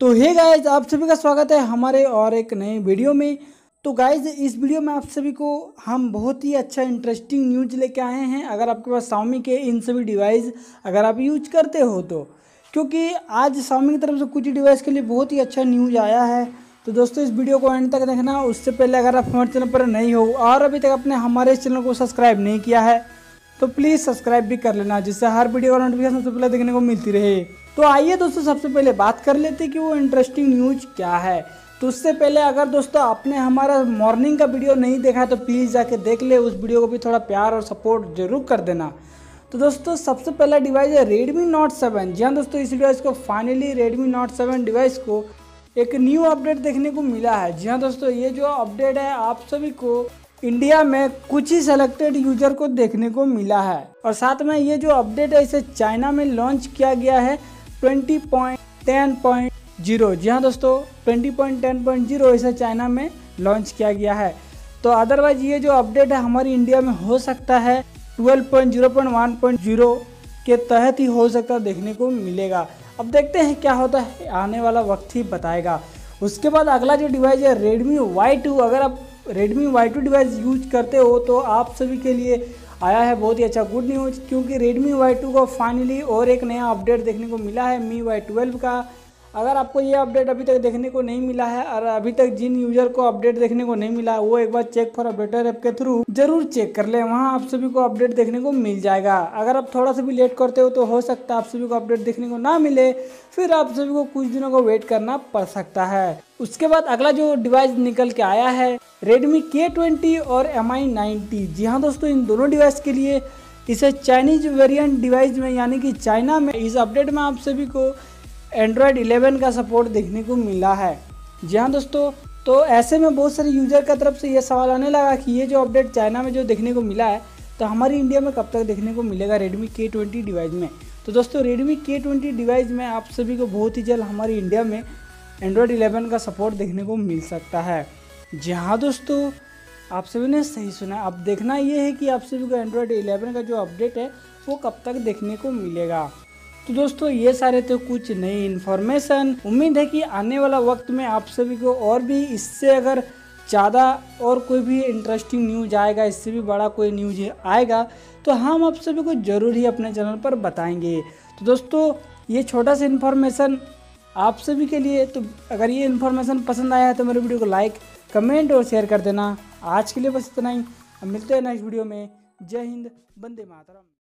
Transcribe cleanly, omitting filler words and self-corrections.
तो hey guys, आप सभी का स्वागत है हमारे और एक नए वीडियो में। तो गाइज, इस वीडियो में आप सभी को हम बहुत ही अच्छा इंटरेस्टिंग न्यूज़ लेके आए हैं। अगर आपके पास Xiaomi के इन सभी डिवाइस अगर आप यूज करते हो तो, क्योंकि आज Xiaomi की तरफ से कुछ डिवाइस के लिए बहुत ही अच्छा न्यूज़ आया है। तो दोस्तों, इस वीडियो को एंड तक देखना। उससे पहले अगर आप हमारे चैनल पर नहीं हो और अभी तक अपने हमारे चैनल को सब्सक्राइब नहीं किया है तो प्लीज़ सब्सक्राइब भी कर लेना, जिससे हर वीडियो का नोटिफिकेशन सबसे पहले देखने को मिलती रहे। तो आइए दोस्तों, सबसे पहले बात कर लेते कि वो इंटरेस्टिंग न्यूज़ क्या है। तो उससे पहले अगर दोस्तों आपने हमारा मॉर्निंग का वीडियो नहीं देखा है तो प्लीज़ जाके देख ले, उस वीडियो को भी थोड़ा प्यार और सपोर्ट जरूर कर देना। तो दोस्तों, सबसे पहला डिवाइस है Redmi Note 7। जी हाँ दोस्तों, इस डिवाइस को फाइनली Redmi Note 7 डिवाइस को एक न्यू अपडेट देखने को मिला है। जी हाँ दोस्तों, ये जो अपडेट है आप सभी को इंडिया में कुछ ही सेलेक्टेड यूजर को देखने को मिला है, और साथ में ये जो अपडेट है इसे चाइना में लॉन्च किया गया है 20.10.0। जी हाँ दोस्तों, 20.10.0 इसे चाइना में लॉन्च किया गया है। तो अदरवाइज ये जो अपडेट है हमारी इंडिया में हो सकता है 12.0.1.0 के तहत ही हो सकता है देखने को मिलेगा। अब देखते हैं क्या होता है, आने वाला वक्त ही बताएगा। उसके बाद अगला जो डिवाइस है Redmi Y2। अगर आप Redmi Y2 डिवाइस यूज करते हो तो आप सभी के लिए आया है बहुत ही अच्छा गुड न्यूज़, क्योंकि Redmi Y2 को फाइनली और एक नया अपडेट देखने को मिला है MIUI 12 का। अगर आपको ये अपडेट अभी तक देखने को नहीं मिला है और अभी तक जिन यूजर को अपडेट देखने को नहीं मिला है वो एक बार चेक फॉर अपडेटर ऐप के थ्रू जरूर चेक कर ले, वहाँ आप सभी को अपडेट देखने को मिल जाएगा। अगर आप थोड़ा सा भी लेट करते हो तो हो सकता है आप सभी को अपडेट देखने को ना मिले, फिर आप सभी को कुछ दिनों को वेट करना पड़ सकता है। उसके बाद अगला जो डिवाइस निकल के आया है Redmi K20 और Mi 90। जी हाँ दोस्तों, इन दोनों डिवाइस के लिए इसे चाइनीज वेरिएंट डिवाइस में यानी कि चाइना में इस अपडेट में आप सभी को Android 11 का सपोर्ट देखने को मिला है। जी हाँ दोस्तों, तो ऐसे में बहुत सारे यूजर की तरफ से ये सवाल आने लगा कि ये जो अपडेट चाइना में जो देखने को मिला है तो हमारी इंडिया में कब तक देखने को मिलेगा Redmi K20 डिवाइस में। तो दोस्तों, Redmi K20 डिवाइस में आप सभी को बहुत ही जल्द हमारी इंडिया में Android 11 का सपोर्ट देखने को मिल सकता है। जी हाँ दोस्तों, आप सभी ने सही सुना। अब देखना ये है कि आप सभी को Android 11 का जो अपडेट है वो कब तक देखने को मिलेगा। तो दोस्तों, ये सारे तो कुछ नई इन्फॉर्मेशन। उम्मीद है कि आने वाला वक्त में आप सभी को और भी इससे अगर ज़्यादा और कोई भी इंटरेस्टिंग न्यूज़ आएगा, इससे भी बड़ा कोई न्यूज़ आएगा तो हम आप सभी को ज़रूर ही अपने चैनल पर बताएंगे। तो दोस्तों, ये छोटा सा इन्फॉर्मेशन आप सभी के लिए। तो अगर ये इन्फॉर्मेशन पसंद आया है तो मेरे वीडियो को लाइक, कमेंट और शेयर कर देना। आज के लिए बस इतना ही, हम मिलते हैं नेक्स्ट वीडियो में। जय हिंद, वंदे मातरम।